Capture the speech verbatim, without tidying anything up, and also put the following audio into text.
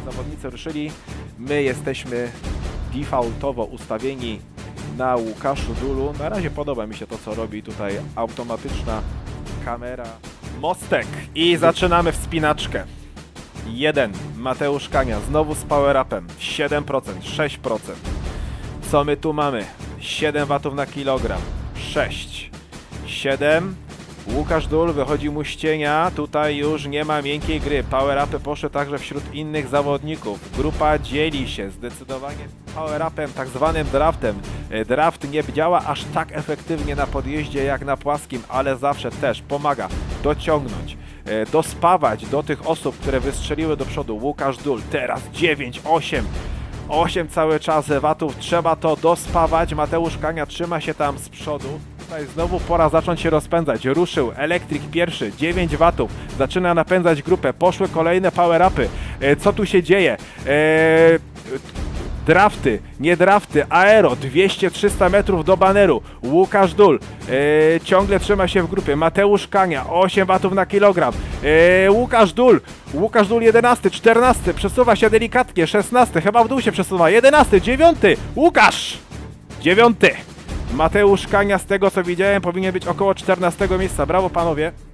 zawodnicy ruszyli. My jesteśmy defaultowo ustawieni na Łukaszu Dulu. Na razie podoba mi się to, co robi tutaj automatyczna kamera. Mostek i zaczynamy wspinaczkę. jeden. Mateusz Kania, znowu z power-upem. siedem procent, sześć procent. Co my tu mamy? siedem watów na kilogram. sześć. siedem. Łukasz Dul, wychodzi mu z cienia. Tutaj już nie ma miękkiej gry. Power-upy poszły także wśród innych zawodników. Grupa dzieli się zdecydowanie power-upem, tak zwanym draftem. Draft nie działa aż tak efektywnie na podjeździe jak na płaskim, ale zawsze też pomaga dociągnąć, dospawać do tych osób, które wystrzeliły do przodu. Łukasz Dul teraz dziewięć, osiem, osiem cały czas watów, trzeba to dospawać. Mateusz Kania trzyma się tam z przodu. Tutaj znowu pora zacząć się rozpędzać. Ruszył elektryk pierwszy, dziewięć watów, zaczyna napędzać grupę, poszły kolejne power-upy. Co tu się dzieje? Eee... Drafty, nie drafty, aero, dwieście trzysta metrów do baneru. Łukasz Dul e, ciągle trzyma się w grupie. Mateusz Kania, osiem watów na kilogram. E, Łukasz Dul, Łukasz Dul jedenasty, czternasty, przesuwa się delikatnie, szesnasty, chyba w dół się przesuwa, jedenasty, dziewiąty, Łukasz, dziewiąty. Mateusz Kania, z tego co widziałem, powinien być około czternastego miejsca. Brawo panowie.